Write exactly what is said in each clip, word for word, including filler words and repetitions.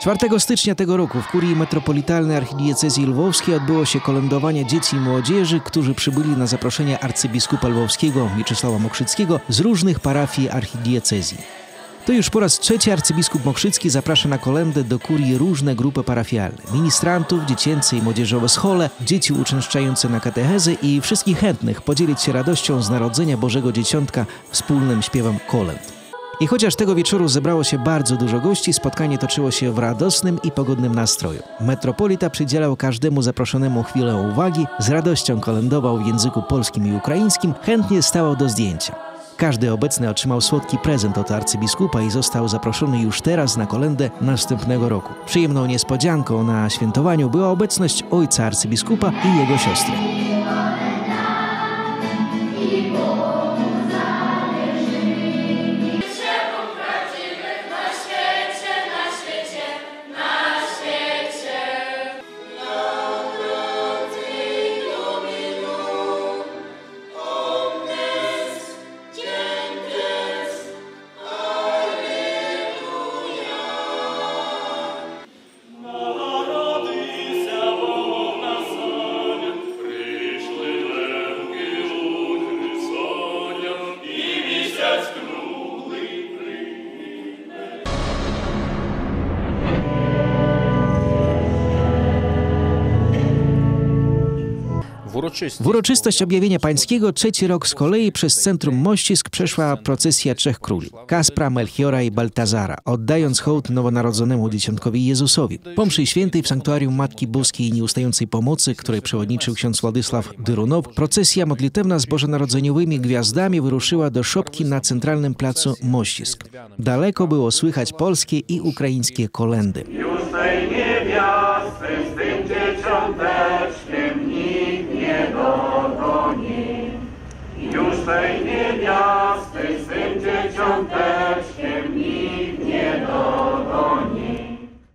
czwartego stycznia tego roku w kurii metropolitalnej archidiecezji lwowskiej odbyło się kolędowanie dzieci i młodzieży, którzy przybyli na zaproszenie arcybiskupa lwowskiego Mieczysława Mokrzyckiego z różnych parafii archidiecezji. To już po raz trzeci arcybiskup Mokrzycki zaprasza na kolędę do kurii różne grupy parafialne, ministrantów, dziecięce i młodzieżowe schole, dzieci uczęszczające na katechezę i wszystkich chętnych podzielić się radością z narodzenia Bożego Dzieciątka wspólnym śpiewem kolęd. I chociaż tego wieczoru zebrało się bardzo dużo gości, spotkanie toczyło się w radosnym i pogodnym nastroju. Metropolita przydzielał każdemu zaproszonemu chwilę uwagi, z radością kolędował w języku polskim i ukraińskim, chętnie stawał do zdjęcia. Każdy obecny otrzymał słodki prezent od arcybiskupa i został zaproszony już teraz na kolędę następnego roku. Przyjemną niespodzianką na świętowaniu była obecność ojca arcybiskupa i jego siostry. W uroczystość objawienia pańskiego trzeci rok z kolei przez centrum Mościsk przeszła procesja trzech króli – Kaspra, Melchiora i Baltazara, oddając hołd nowonarodzonemu dzieciątkowi Jezusowi. Po mszy świętej w sanktuarium Matki Boskiej i Nieustającej Pomocy, której przewodniczył ksiądz Władysław Dyrunow, procesja modlitewna z bożonarodzeniowymi gwiazdami wyruszyła do szopki na centralnym placu Mościsk. Daleko było słychać polskie i ukraińskie kolędy. Już tej niewiasty z tym dzieciąteczkiem nikt nie dogoni. Już tej niewiasty z tym dzieciąteczkiem nikt nie dogoni.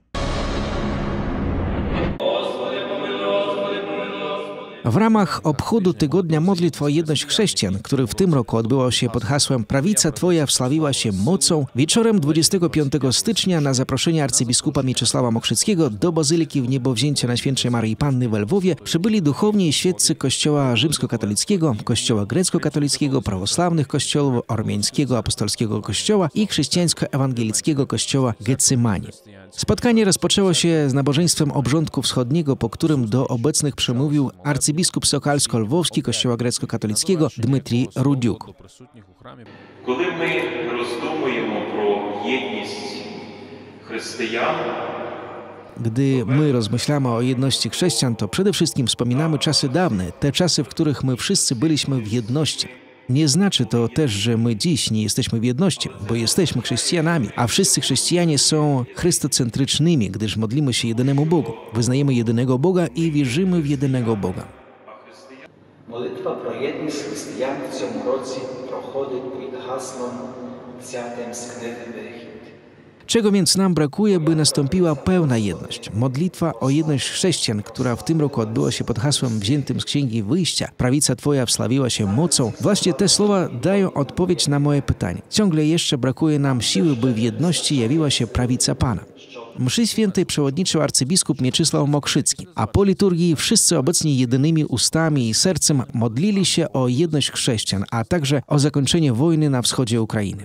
W ramach obchodu Tygodnia Modlitw o Jedność Chrześcijan, który w tym roku odbywał się pod hasłem Prawica Twoja wslawiła się mocą, wieczorem dwudziestego piątego stycznia na zaproszenie arcybiskupa Mieczysława Mokrzyckiego do Bazyliki Wniebowzięcia Najświętszej Maryi Panny w Lwowie przybyli duchowni i świeccy Kościoła rzymskokatolickiego, Kościoła grecko-katolickiego, prawosławnych kościołów, ormiańskiego apostolskiego kościoła i chrześcijańsko-ewangelickiego kościoła Getsemani. Spotkanie rozpoczęło się z nabożeństwem obrządku wschodniego, po którym do obecnych przemówił arcybiskup Sokальсько-Lwowski Kościoła grecko-katolickiego Dmytrij Rudiuk. Коли ми роздумуємо про єдність християн, Gdy my rozmyślamy o jedności chrześcijan, to przede wszystkim wspominamy czasy dawne, te czasy, w których my wszyscy byliśmy w jedności. Nie znaczy to też, że my dziś nie jesteśmy w jedności, bo jesteśmy chrześcijanami, a wszyscy chrześcijanie są chrystocentrycznymi, gdyż modlimy się jedynemu Bogu, wyznajemy jedynego Boga i wierzymy w jedynego Boga. Молитва про єдність християн в цьому році проходить під гаслом взятим з книги Вихід. Czego więc nam brakuje, by nastąpiła pełna jedność? Modlitwa o jedność chrześcijan, która w tym roku odbyła się pod hasłem wziętym z Księgi Wyjścia, Prawica Twoja wslawiła się mocą. Właśnie te słowa dają odpowiedź na moje pytanie. Ciągle jeszcze brakuje nam siły, by w jedności jawiła się prawica Pana. Mszy świętej przewodniczył arcybiskup Mieczysław Mokrzycki, a po liturgii wszyscy obecni jedynymi ustami i sercem modlili się o jedność chrześcijan, a także o zakończenie wojny na wschodzie Ukrainy.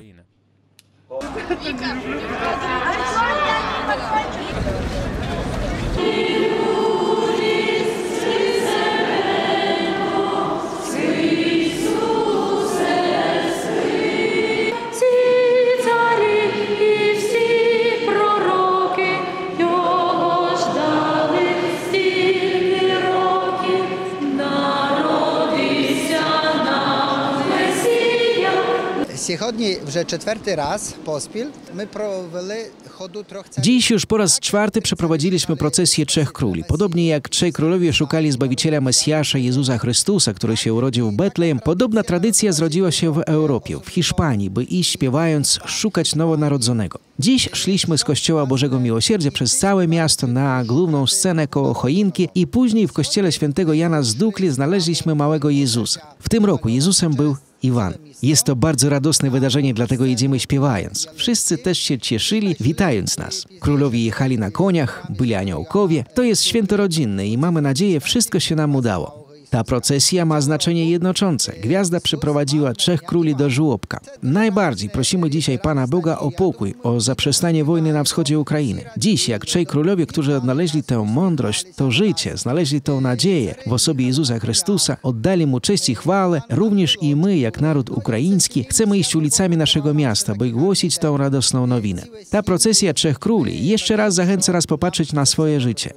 Сьогодні вже четвертий раз поспіль ми провели ходу трьох царів. Dziś już po raz czwarty przeprowadziliśmy procesję Trzech Króli. Podobnie jak trzej królowie szukali Zbawiciela Mesjasza Jezusa Chrystusa, który się urodził w Betlejem, podobna tradycja zrodziła się w Europie, w Hiszpanii, by iść śpiewając szukać nowonarodzonego. Dziś szliśmy z Kościoła Bożego Miłosierdzia przez całe miasto na główną scenę koło choinki i później w kościele świętego Jana z Dukli znaleźliśmy małego Jezusa. W tym roku Jezusem był Iwan. Jest to bardzo radosne wydarzenie, dlatego jedziemy śpiewając. Wszyscy też się cieszyli, witając nas. Królowie jechali na koniach, byli aniołkowie. To jest święto rodzinne i mamy nadzieję, wszystko się nam udało. Ta procesja ma znaczenie jednoczące. Gwiazda przyprowadziła trzech króli do żłobka. Najbardziej prosimy dzisiaj Pana Boga o pokój, o zaprzestanie wojny na wschodzie Ukrainy. Dziś, jak trzej królowie, którzy odnaleźli tę mądrość, to życie, znaleźli tę nadzieję w osobie Jezusa Chrystusa, oddali Mu cześć i chwałę, również i my, jak naród ukraiński, chcemy iść ulicami naszego miasta, by głosić tę radosną nowinę. Ta procesja trzech króli jeszcze raz zachęca nas popatrzeć na swoje życie.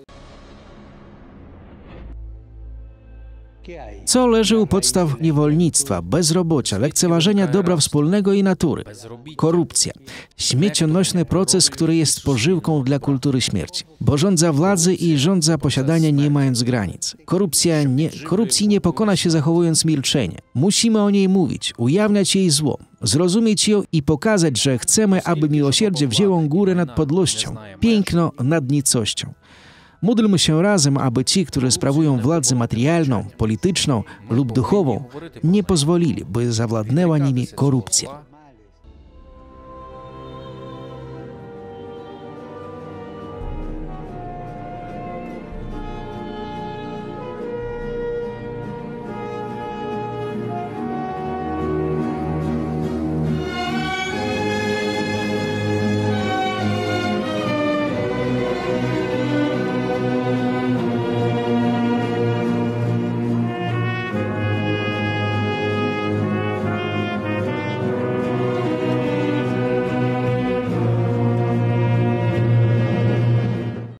Co leży u podstaw niewolnictwa, bezrobocia, lekceważenia dobra wspólnego i natury? Korupcja. Śmiecionośny proces, który jest pożywką dla kultury śmierci. Bo rządza władzy i rządza posiadania nie mając granic. Korupcja nie, korupcji nie pokona się zachowując milczenie. Musimy o niej mówić, ujawniać jej zło, zrozumieć ją i pokazać, że chcemy, aby miłosierdzie wzięło górę nad podłością, piękno nad nicością. Módlmy się razem, aby ci, którzy sprawują władzę materialną, polityczną lub duchową, nie pozwolili, by zawładnęła nimi korupcja.